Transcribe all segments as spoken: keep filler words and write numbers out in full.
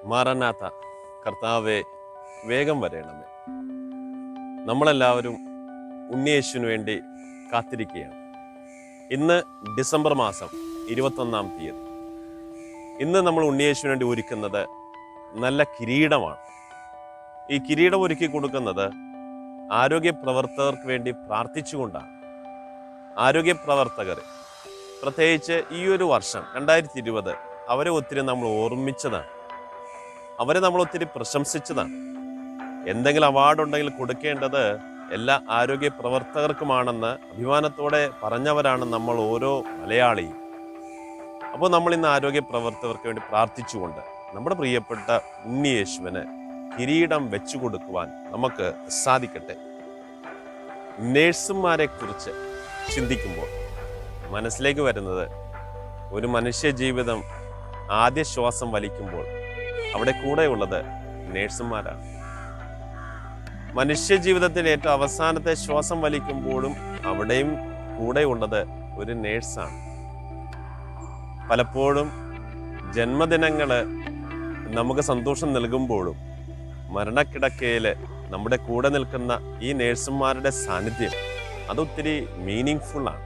Maranatha കർത്താവെ വേഗം വരേണമേ. നമ്മളെല്ലാവരും ഉണ്ണിയേശുവിന് വേണ്ടി കാത്തിരിക്കുകയാണ്. ഇന്ന് ഡിസംബർ മാസം ഇരുപത്തൊന്നാം തീയതി. ഇന്ന് നമ്മൾ ഉണ്ണിയേശുവിന് വേണ്ടി ഒരുക്കുന്നത് നല്ല കിരീടമാണ്. ഈ കിരീടം ഒരുക്കി കൊടുക്കുന്നത് ആരോഗ്യ പ്രവർത്തകർക്ക് വേണ്ടി പ്രാർത്ഥിച്ചുകൊണ്ടാണ്. ആരോഗ്യ പ്രവർത്തകർ പ്രത്യേകിച്ച് ഈ ഒരു വർഷം രണ്ടായിരത്തി ഇരുപത് അവരെ ഒത്തിരി നമ്മൾ ഓർമ്മിച്ചതാണ്, അവരെ നമ്മൾ ഒത്തിരി പ്രശംസിച്ചതാണ്. എന്തെങ്കിലും അവാർഡ് ഉണ്ടെങ്കിൽ കൊടുക്കേണ്ടത് എല്ലാ ആരോഗ്യ പ്രവർത്തകർക്കുമാണെന്ന് അഭിമാനത്തോടെ പറഞ്ഞവരാണ് നമ്മൾ ഓരോ മലയാളിയും. അപ്പോൾ നമ്മൾ ഇന്ന് ആരോഗ്യ പ്രവർത്തകർക്ക് വേണ്ടി പ്രാർത്ഥിച്ചുകൊണ്ട് നമ്മുടെ പ്രിയപ്പെട്ട ഉണ്ണിയേശുവിന് കിരീടം വെച്ചു കൊടുക്കുവാൻ നമുക്ക് സാധിക്കട്ടെ. നേഴ്സുമാരെ കുറിച്ച് ചിന്തിക്കുമ്പോൾ മനസ്സിലേക്ക് വരുന്നത് ഒരു മനുഷ്യ ജീവിതം ആദ്യ ശ്വാസം വലിക്കുമ്പോൾ അവിടെ കൂടെയുള്ളത് നേഴ്സുമാരാണ്. മനുഷ്യ ജീവിതത്തിൻ്റെ ഏറ്റവും അവസാനത്തെ ശ്വാസം വലിക്കുമ്പോഴും അവിടെയും കൂടെയുള്ളത് ഒരു നേഴ്സാണ്. പലപ്പോഴും ജന്മദിനങ്ങൾ നമുക്ക് സന്തോഷം നൽകുമ്പോഴും മരണക്കിടക്കയിൽ നമ്മുടെ കൂടെ നിൽക്കുന്ന ഈ നേഴ്സുമാരുടെ സാന്നിധ്യം അതൊത്തിരി മീനിങ് ഫുള്ളാണ്.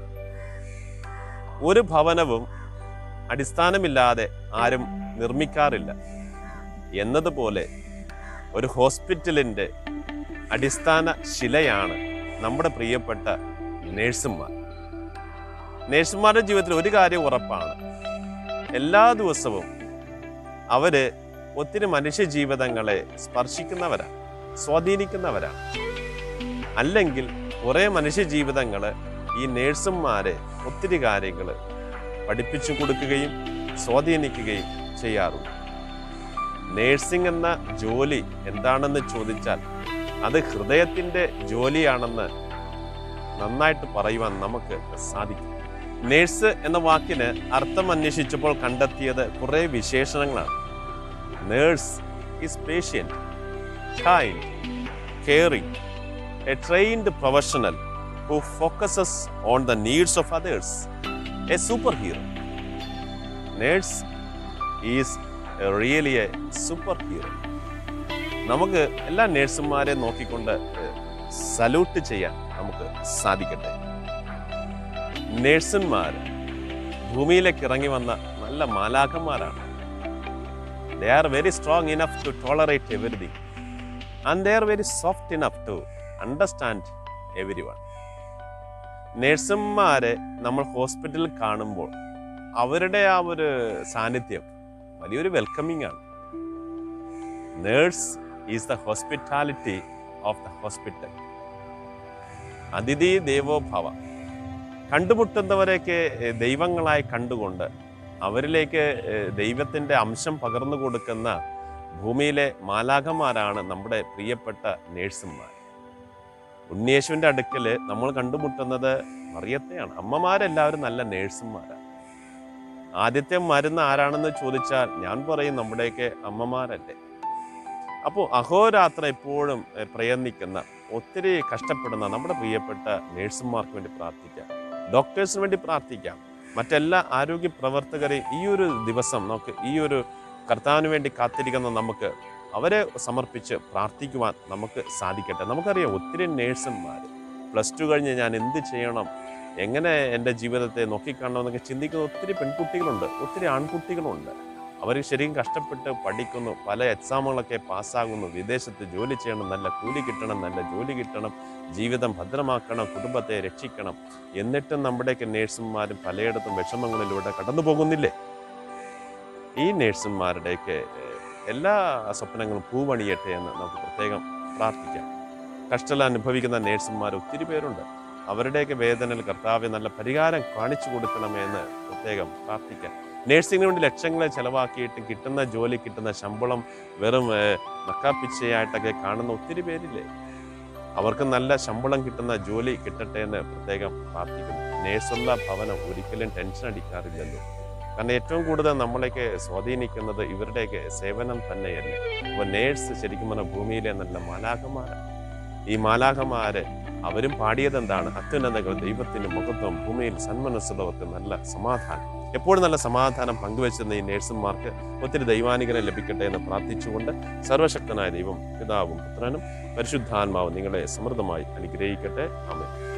ഒരു ഭവനവും അടിസ്ഥാനമില്ലാതെ ആരും നിർമ്മിക്കാറില്ല എന്നതുപോലെ ഒരു ഹോസ്പിറ്റലിൻ്റെ അടിസ്ഥാന ശിലയാണ് നമ്മുടെ പ്രിയപ്പെട്ട നേഴ്സുമാർ. നേഴ്സുമാരുടെ ജീവിതത്തിൽ ഒരു കാര്യം ഉറപ്പാണ്, എല്ലാ ദിവസവും അവര് ഒത്തിരി മനുഷ്യ ജീവിതങ്ങളെ സ്പർശിക്കുന്നവരാണ്, സ്വാധീനിക്കുന്നവരാണ്. അല്ലെങ്കിൽ കുറേ മനുഷ്യ ജീവിതങ്ങൾ ഈ നേഴ്സുമാരെ ഒത്തിരി കാര്യങ്ങൾ പഠിപ്പിച്ചു കൊടുക്കുകയും സ്വാധീനിക്കുകയും ചെയ്യാറുണ്ട്. നേഴ്സിംഗ് എന്ന ജോലി എന്താണെന്ന് ചോദിച്ചാൽ അത് ഹൃദയത്തിൻ്റെ ജോലിയാണെന്ന് നന്നായിട്ട് പറയുവാൻ നമുക്ക് സാധിക്കും. നേഴ്സ് എന്ന വാക്കിന് അർത്ഥം അന്വേഷിച്ചപ്പോൾ കണ്ടെത്തിയത് കുറേ വിശേഷണങ്ങളാണ്. Nurse is patient, kind, caring, a trained professional who focuses on the needs of others, a superhero. Nurse is a really a superhero. നമുക്ക് എല്ലാ നേഴ്സുമാരെ നോക്കിക്കൊണ്ട് സല്യൂട്ട് ചെയ്യാൻ നമുക്ക് സാധിക്കട്ടെ. നേഴ്സുമാർ ഭൂമിയിലേക്ക് ഇറങ്ങി വന്ന നല്ല മാലാഖന്മാരാണ്. They are very strong enough to tolerate everything and they are very soft enough to understand everyone. നേഴ്സുമാരെ നമ്മൾ ഹോസ്പിറ്റലിൽ കാണുമ്പോൾ അവരുടെ ആ ഒരു സാന്നിധ്യം വലിയൊരു വെൽക്കമിംഗ് ആണ്. Nurse is the hospitality of the hospital. അതിഥി ദേവോ ഭവ. കണ്ടുമുട്ടുന്നവരെയൊക്കെ ദൈവങ്ങളായി കണ്ടുകൊണ്ട് അവരിലേക്ക് ദൈവത്തിൻ്റെ അംശം പകർന്നു കൊടുക്കുന്ന ഭൂമിയിലെ മാലാഖമാരാണ് നമ്മുടെ പ്രിയപ്പെട്ട നേഴ്സുമാർ. ഉണ്ണിയേശുവിൻ്റെ അടുക്കൽ നമ്മൾ കണ്ടുമുട്ടുന്നത് മറിയത്തെയാണ്. അമ്മമാരെല്ലാവരും നല്ല നേഴ്സുമാരാണ്. ആദ്യത്തെ മരുന്ന് ആരാണെന്ന് ചോദിച്ചാൽ ഞാൻ പറയും നമ്മുടെയൊക്കെ അമ്മമാരല്ലേ. അപ്പോൾ അഹോരാത്രം എപ്പോഴും പ്രയത്നിക്കുന്ന ഒത്തിരി കഷ്ടപ്പെടുന്ന നമ്മുടെ പ്രിയപ്പെട്ട നേഴ്സുമാർക്ക് വേണ്ടി പ്രാർത്ഥിക്കാം, ഡോക്ടേഴ്സിന് വേണ്ടി പ്രാർത്ഥിക്കാം. മറ്റെല്ലാ ആരോഗ്യ പ്രവർത്തകരെയും ഈ ഒരു ദിവസം നമുക്ക് ഈ ഒരു കർത്താവിന് വേണ്ടി കാത്തിരിക്കുന്ന നമുക്ക് അവരെ സമർപ്പിച്ച് പ്രാർത്ഥിക്കുവാൻ നമുക്ക് സാധിക്കട്ടെ. നമുക്കറിയാം ഒത്തിരി നേഴ്സുമാർ പ്ലസ് ടു കഴിഞ്ഞ് ഞാൻ എന്ത് ചെയ്യണം, എങ്ങനെ എൻ്റെ ജീവിതത്തെ നോക്കിക്കാണണമെന്നൊക്കെ ചിന്തിക്കുന്ന ഒത്തിരി പെൺകുട്ടികളുണ്ട്, ഒത്തിരി ആൺകുട്ടികളുണ്ട്. അവർ ശരിക്കും കഷ്ടപ്പെട്ട് പഠിക്കുന്നു, പല എക്സാമുകളൊക്കെ പാസ്സാകുന്നു, വിദേശത്ത് ജോലി ചെയ്യണം, നല്ല കൂലി കിട്ടണം, നല്ല ജോലി കിട്ടണം, ജീവിതം ഭദ്രമാക്കണം, കുടുംബത്തെ രക്ഷിക്കണം. എന്നിട്ടും നമ്മുടെയൊക്കെ നേഴ്സുമാരും പലയിടത്തും വിഷമങ്ങളിലൂടെ കടന്നു പോകുന്നില്ലേ? ഈ നേഴ്സുമാരുടെയൊക്കെ എല്ലാ സ്വപ്നങ്ങളും പൂവണിയട്ടെ എന്ന് നമുക്ക് പ്രത്യേകം പ്രാർത്ഥിക്കാം. കഷ്ടം അനുഭവിക്കുന്ന നേഴ്സുമാർ ഒത്തിരി പേരുണ്ട്. അവരുടെയൊക്കെ വേദനയിൽ കർത്താവെ നല്ല പരിഹാരം കാണിച്ചു കൊടുക്കണമെന്ന് പ്രത്യേകം പ്രാർത്ഥിക്കാം. നേഴ്സിംഗിന് വേണ്ടി ലക്ഷങ്ങളെ ചെലവാക്കിയിട്ട് കിട്ടുന്ന ജോലി, കിട്ടുന്ന ശമ്പളം വെറും നക്കാപ്പിച്ചയായിട്ടൊക്കെ കാണുന്ന ഒത്തിരി പേരില്ലേ? അവർക്ക് നല്ല ശമ്പളം കിട്ടുന്ന ജോലി കിട്ടട്ടെ എന്ന് പ്രത്യേകം പ്രാർത്ഥിക്കുന്നു. നേഴ്സുള്ള ഭവനം ഒരിക്കലും ടെൻഷൻ അടിക്കാറില്ലല്ലോ. കാരണം ഏറ്റവും കൂടുതൽ നമ്മളെയൊക്കെ സ്വാധീനിക്കുന്നത് ഇവരുടെയൊക്കെ സേവനം തന്നെയല്ലേ. അപ്പോൾ നേഴ്സ് ശരിക്കും പറഞ്ഞാൽ ഭൂമിയിലെ നല്ല മാലാഖമാരാണ്. ഈ മാലാഖമാര് അവരും പാടിയത് എന്താണ്? അത്യുന്നതകൾ ദൈവത്തിൻ്റെ മഹത്വം, ഭൂമിയിൽ സന്മനസ്സുള്ളവർക്ക് നല്ല സമാധാനം. എപ്പോഴും നല്ല സമാധാനം പങ്കുവെച്ചെന്ന ഈ നേഴ്സുമാർക്ക് ഒത്തിരി ദൈവാനുഗ്രഹം ലഭിക്കട്ടെ എന്ന് പ്രാർത്ഥിച്ചുകൊണ്ട് സർവശക്തനായ ദൈവം പിതാവും പുത്രനും പരിശുദ്ധാത്മാവും നിങ്ങളെ സമൃദ്ധമായി അനുഗ്രഹിക്കട്ടെ. ആമേൻ.